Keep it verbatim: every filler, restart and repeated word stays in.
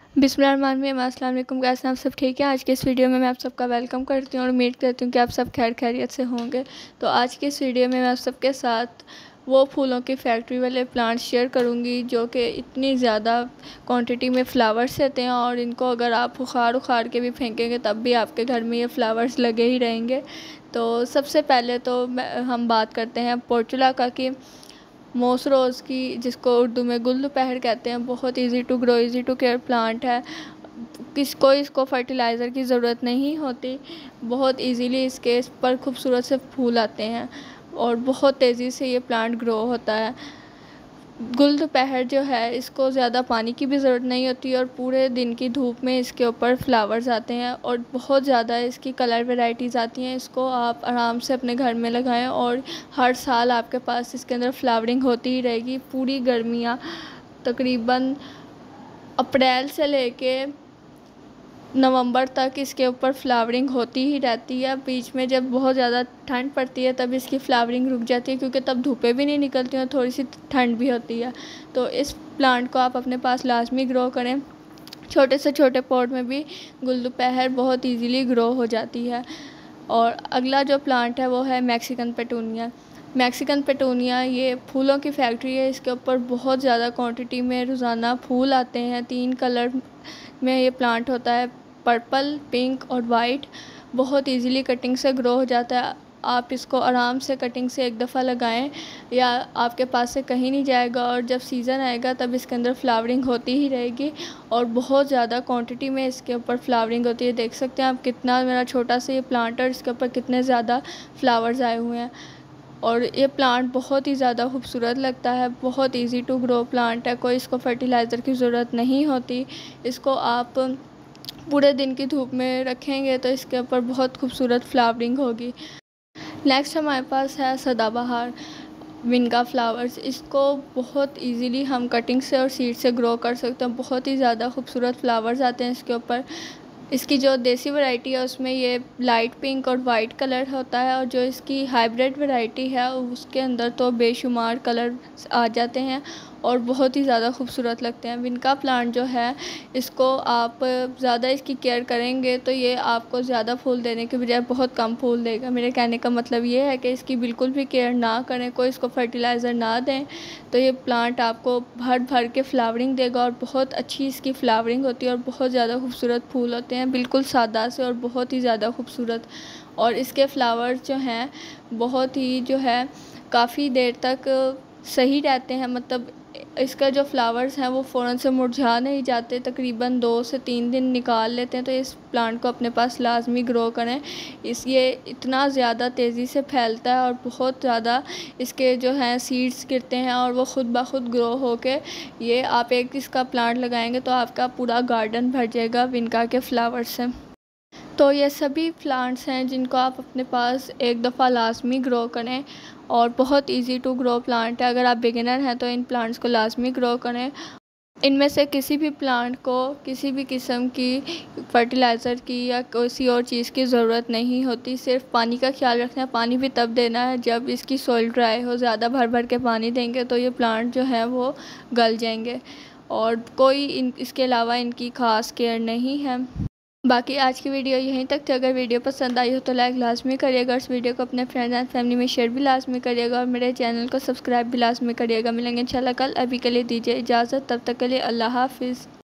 बिस्मिल्लाहिर्रहमानिर्रहीम। अस्सलाम वालेकुम। कैसे हैं आप सब? ठीक है। आज के इस वीडियो में मैं आप सबका वेलकम करती हूँ और उम्मीद करती हूँ कि आप सब खैर खैरियत से होंगे। तो आज के इस वीडियो में मैं आप सबके साथ वो फूलों की फैक्ट्री वाले प्लांट्स शेयर करूँगी जो कि इतनी ज़्यादा क्वांटिटी में फ़्लावर्स देते हैं और इनको अगर आप उखाड़ उखाड़ के भी फेंकेंगे तब भी आपके घर में ये फ़्लावर्स लगे ही रहेंगे। तो सबसे पहले तो हम बात करते हैं पोर्चुला की मोस रोज़ की, जिसको उर्दू में गुल दोपहर कहते हैं। बहुत easy to grow, easy to care plant है। किसको इसको फर्टिलाइज़र की ज़रूरत नहीं होती। बहुत इजीली इसके इस पर खूबसूरत से फूल आते हैं और बहुत तेज़ी से ये प्लांट ग्रो होता है। गुल दोपहर जो है, इसको ज़्यादा पानी की भी ज़रूरत नहीं होती और पूरे दिन की धूप में इसके ऊपर फ्लावर्स आते हैं और बहुत ज़्यादा इसकी कलर वैरायटीज़ आती हैं। इसको आप आराम से अपने घर में लगाएं और हर साल आपके पास इसके अंदर फ्लावरिंग होती ही रहेगी। पूरी गर्मियाँ तकरीबन अप्रैल से लेके नवंबर तक इसके ऊपर फ्लावरिंग होती ही रहती है। बीच में जब बहुत ज़्यादा ठंड पड़ती है तब इसकी फ्लावरिंग रुक जाती है, क्योंकि तब धूपें भी नहीं निकलती और थोड़ी सी ठंड भी होती है। तो इस प्लांट को आप अपने पास लाजमी ग्रो करें। छोटे से छोटे पॉट में भी गुल दोपहर बहुत ईजीली ग्रो हो जाती है। और अगला जो प्लांट है वो है मैक्सिकन पेटूनिया। मैक्सिकन पेटूनिया ये फूलों की फैक्ट्री है। इसके ऊपर बहुत ज़्यादा क्वांटिटी में रोज़ाना फूल आते हैं। तीन कलर में ये प्लांट होता है, पर्पल, पिंक और वाइट। बहुत इजीली कटिंग से ग्रो हो जाता है। आप इसको आराम से कटिंग से एक दफ़ा लगाएं या आपके पास से कहीं नहीं जाएगा और जब सीज़न आएगा तब इसके अंदर फ्लावरिंग होती ही रहेगी और बहुत ज़्यादा क्वांटिटी में इसके ऊपर फ्लावरिंग होती है। देख सकते हैं आप कितना मेरा छोटा सा ये प्लांट है, इसके ऊपर कितने ज़्यादा फ्लावर्स आए हुए हैं और ये प्लांट बहुत ही ज़्यादा खूबसूरत लगता है। बहुत इजी टू ग्रो प्लांट है। कोई इसको फर्टिलाइज़र की ज़रूरत नहीं होती। इसको आप पूरे दिन की धूप में रखेंगे तो इसके ऊपर बहुत खूबसूरत फ्लावरिंग होगी। नेक्स्ट हमारे पास है सदाबहार विनगा फ्लावर्स। इसको बहुत इजीली हम कटिंग से और सीड से ग्रो कर सकते हैं। बहुत ही ज़्यादा खूबसूरत फ्लावर्स आते हैं इसके ऊपर। इसकी जो देसी वैरायटी है उसमें ये लाइट पिंक और वाइट कलर होता है और जो इसकी हाइब्रिड वैरायटी है उसके अंदर तो बेशुमार कलर आ जाते हैं और बहुत ही ज़्यादा खूबसूरत लगते हैं। विनका प्लांट जो है, इसको आप ज़्यादा इसकी केयर करेंगे तो ये आपको ज़्यादा फूल देने के बजाय बहुत कम फूल देगा। मेरे कहने का मतलब ये है कि इसकी बिल्कुल भी केयर ना करें, कोई इसको फर्टिलाइज़र ना दें तो ये प्लांट आपको भर भर के फ्लावरिंग देगा और बहुत अच्छी इसकी फ्लावरिंग होती है और बहुत ज़्यादा खूबसूरत फूल होते हैं, बिल्कुल सादा से और बहुत ही ज़्यादा खूबसूरत। और इसके फ्लावर्स जो हैं बहुत ही जो है काफ़ी देर तक सही रहते हैं। मतलब इसका जो फ्लावर्स हैं वो फ़ौरन से मुरझा नहीं जाते, तकरीबन दो से तीन दिन निकाल लेते हैं। तो इस प्लांट को अपने पास लाजमी ग्रो करें। इस ये इतना ज़्यादा तेज़ी से फैलता है और बहुत ज़्यादा इसके जो हैं सीड्स गिरते हैं और वो ख़ुद ब खुद ग्रो होके ये आप एक इसका प्लांट लगाएंगे तो आपका पूरा गार्डन भर जाएगा विनका के फ्लावर्स से। तो ये सभी प्लांट्स हैं जिनको आप अपने पास एक दफ़ा लाजमी ग्रो करें और बहुत इजी टू ग्रो प्लांट है। अगर आप बिगिनर हैं तो इन प्लांट्स को लाजमी ग्रो करें। इनमें से किसी भी प्लांट को किसी भी किस्म की फर्टिलाइज़र की या किसी और चीज़ की ज़रूरत नहीं होती। सिर्फ पानी का ख्याल रखना है। पानी भी तब देना है जब इसकी सॉइल ड्राई हो। ज़्यादा भर भर के पानी देंगे तो ये प्लांट जो है वो गल जाएंगे और कोई इन इसके अलावा इनकी ख़ास केयर नहीं है। बाकी आज की वीडियो यहीं तक थी। अगर वीडियो पसंद आई हो तो लाइक लाजमी करिएगा। इस वीडियो को अपने फ्रेंड्स एंड फैमिली में शेयर भी लाजमी करिएगा और मेरे चैनल को सब्सक्राइब भी लाजमी करिएगा। मिलेंगे इंशाल्लाह कल। अभी के लिए दीजिए इजाज़त। तब तक के लिए अल्लाह हाफिज़।